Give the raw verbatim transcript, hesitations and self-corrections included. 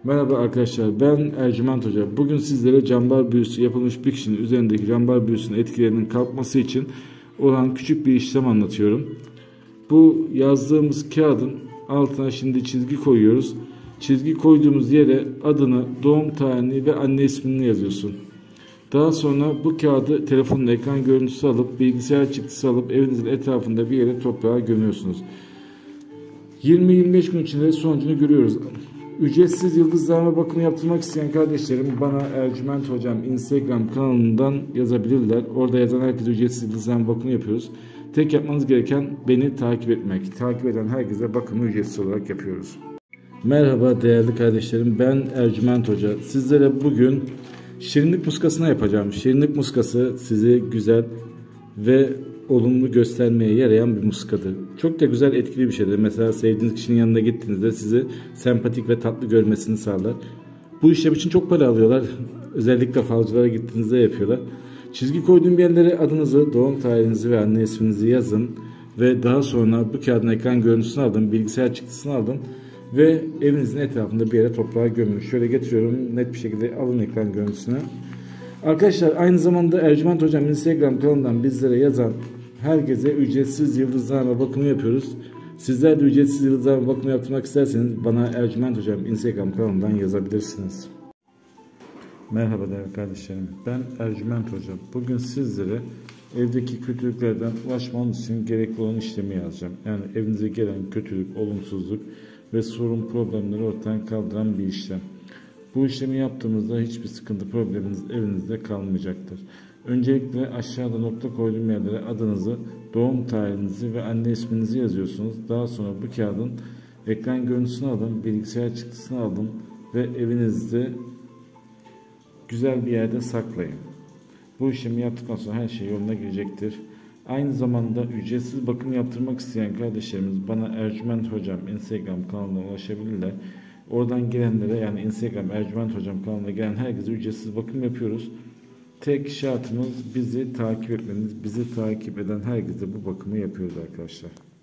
Merhaba arkadaşlar, ben Ercüment Hoca. Bugün sizlere cambar büyüsü yapılmış bir kişinin üzerindeki cambar büyüsünün etkilerinin kalkması için olan küçük bir işlem anlatıyorum. Bu yazdığımız kağıdın altına şimdi çizgi koyuyoruz. Çizgi koyduğumuz yere adını, doğum tarihini ve anne ismini yazıyorsun. Daha sonra bu kağıdı telefonun ekran görüntüsü alıp, bilgisayar çıktısı alıp evinizin etrafında bir yere toprağa gömüyorsunuz. yirmi yirmi beş gün içinde sonucunu görüyoruz. Ücretsiz yıldızlarma bakımı yaptırmak isteyen kardeşlerim bana Ercüment Hocam Instagram kanalından yazabilirler. Orada yazan herkese ücretsiz yıldızlarma bakımı yapıyoruz. Tek yapmanız gereken beni takip etmek. Takip eden herkese bakımı ücretsiz olarak yapıyoruz. Merhaba değerli kardeşlerim, ben Ercüment Hoca. Sizlere bugün şirinlik muskasına yapacağım. Şirinlik muskası sizi güzel ve olumlu göstermeye yarayan bir muskadır. Çok da güzel, etkili bir şeydir. Mesela sevdiğiniz kişinin yanına gittiğinizde sizi sempatik ve tatlı görmesini sağlar. Bu işlem için çok para alıyorlar. Özellikle falcılara gittiğinizde yapıyorlar. Çizgi koyduğum yerlere adınızı, doğum tarihinizi ve anne isminizi yazın. Ve daha sonra bu kağıdın ekran görüntüsünü aldım, bilgisayar çıktısını aldım. Ve evinizin etrafında bir yere toprağa gömün. Şöyle getiriyorum, net bir şekilde alın ekran görüntüsünü. Arkadaşlar aynı zamanda Ercüment Hocam Instagram kanalından bizlere yazan herkese ücretsiz yıldızlarma bakımı yapıyoruz. Sizler de ücretsiz yıldızlarma bakımı yaptırmak isterseniz bana Ercüment Hocam Instagram kanalından yazabilirsiniz. Merhaba değerli kardeşlerim, ben Ercüment Hocam. Bugün sizlere evdeki kötülüklerden ulaşmanız için gerekli olan işlemi yazacağım. Yani evinize gelen kötülük, olumsuzluk ve sorun, problemleri ortadan kaldıran bir işlem. Bu işlemi yaptığımızda hiçbir sıkıntı, probleminiz evinizde kalmayacaktır. Öncelikle aşağıda nokta koyduğum yerlere adınızı, doğum tarihinizi ve anne isminizi yazıyorsunuz. Daha sonra bu kağıdın ekran görüntüsünü alın, bilgisayar çıktısını alın ve evinizde güzel bir yerde saklayın. Bu işlemi yaptıktan sonra her şey yoluna girecektir. Aynı zamanda ücretsiz bakım yaptırmak isteyen kardeşlerimiz bana Ercüment Hocam Instagram kanalına ulaşabilirler. Oradan gelenlere, yani Instagram Ercüment Hocam kanalına gelen herkese ücretsiz bakım yapıyoruz. Tek şartımız bizi takip etmeniz. Bizi takip eden herkese bu bakımı yapıyoruz arkadaşlar.